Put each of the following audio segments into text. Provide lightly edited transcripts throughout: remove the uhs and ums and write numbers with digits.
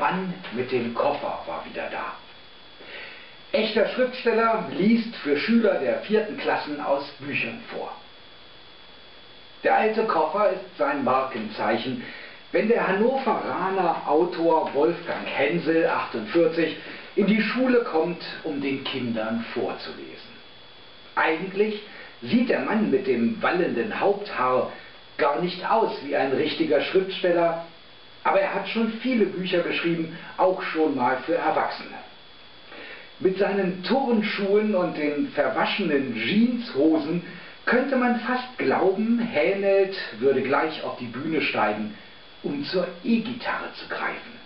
Mann mit dem Koffer war wieder da. Echter Schriftsteller liest für Schüler der 4. Klassen aus Büchern vor. Der alte Koffer ist sein Markenzeichen, wenn der Hannoveraner Autor Wolfgang Hensel, 48, in die Schule kommt, um den Kindern vorzulesen. Eigentlich sieht der Mann mit dem wallenden Haupthaar gar nicht aus wie ein richtiger Schriftsteller, aber er hat schon viele Bücher geschrieben, auch schon mal für Erwachsene. Mit seinen Turnschuhen und den verwaschenen Jeanshosen könnte man fast glauben, Haenelt würde gleich auf die Bühne steigen, um zur E-Gitarre zu greifen.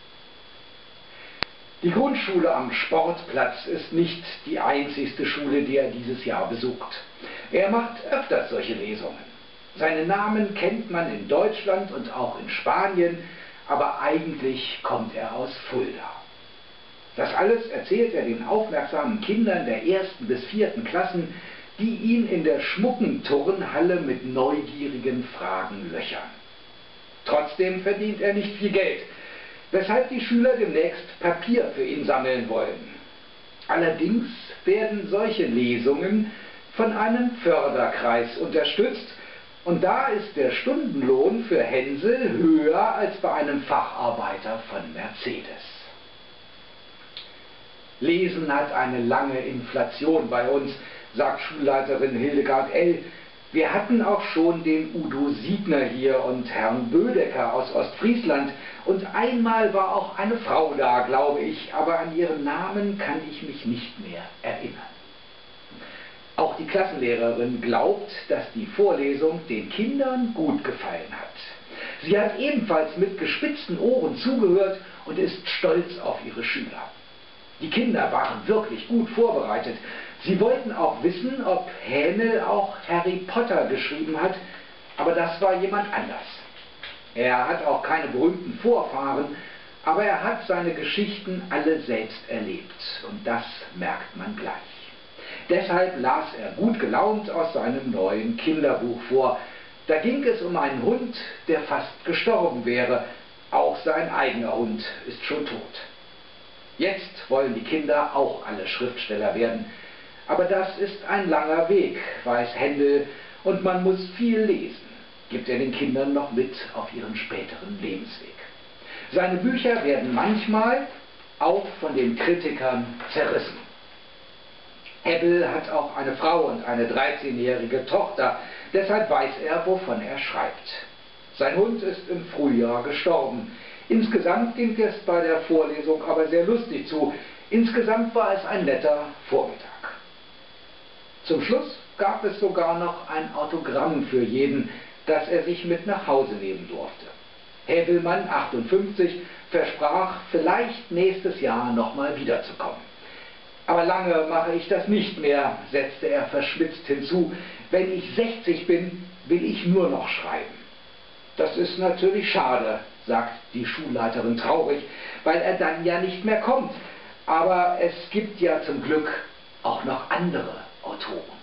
Die Grundschule am Sportplatz ist nicht die einzigste Schule, die er dieses Jahr besucht. Er macht öfters solche Lesungen. Seinen Namen kennt man in Deutschland und auch in Spanien, aber eigentlich kommt er aus Fulda. Das alles erzählt er den aufmerksamen Kindern der 1. bis 4. Klassen, die ihn in der schmucken Turnhalle mit neugierigen Fragen löchern. Trotzdem verdient er nicht viel Geld, weshalb die Schüler demnächst Papier für ihn sammeln wollen. Allerdings werden solche Lesungen von einem Förderkreis unterstützt, und da ist der Stundenlohn für Hensel höher als bei einem Facharbeiter von Mercedes. Lesen hat eine lange Inflation bei uns, sagt Schulleiterin Hildegard L. Wir hatten auch schon den Udo Siegner hier und Herrn Bödecker aus Ostfriesland, und einmal war auch eine Frau da, glaube ich, aber an ihren Namen kann ich mich nicht mehr erinnern. Auch die Klassenlehrerin glaubt, dass die Vorlesung den Kindern gut gefallen hat. Sie hat ebenfalls mit gespitzten Ohren zugehört und ist stolz auf ihre Schüler. Die Kinder waren wirklich gut vorbereitet. Sie wollten auch wissen, ob Hähnel auch Harry Potter geschrieben hat, aber das war jemand anders. Er hat auch keine berühmten Vorfahren, aber er hat seine Geschichten alle selbst erlebt, und das merkt man gleich. Deshalb las er gut gelaunt aus seinem neuen Kinderbuch vor. Da ging es um einen Hund, der fast gestorben wäre. Auch sein eigener Hund ist schon tot. Jetzt wollen die Kinder auch alle Schriftsteller werden. Aber das ist ein langer Weg, weiß Händel, und man muss viel lesen, gibt er den Kindern noch mit auf ihren späteren Lebensweg. Seine Bücher werden manchmal auch von den Kritikern zerrissen. Hebbel hat auch eine Frau und eine 13-jährige Tochter, deshalb weiß er, wovon er schreibt. Sein Hund ist im Frühjahr gestorben. Insgesamt ging es bei der Vorlesung aber sehr lustig zu. Insgesamt war es ein netter Vormittag. Zum Schluss gab es sogar noch ein Autogramm für jeden, das er sich mit nach Hause nehmen durfte. Häbelmann, 58, versprach, vielleicht nächstes Jahr nochmal wiederzukommen. Aber lange mache ich das nicht mehr, setzte er verschmitzt hinzu. Wenn ich 60 bin, will ich nur noch schreiben. Das ist natürlich schade, sagt die Schulleiterin traurig, weil er dann ja nicht mehr kommt. Aber es gibt ja zum Glück auch noch andere Autoren.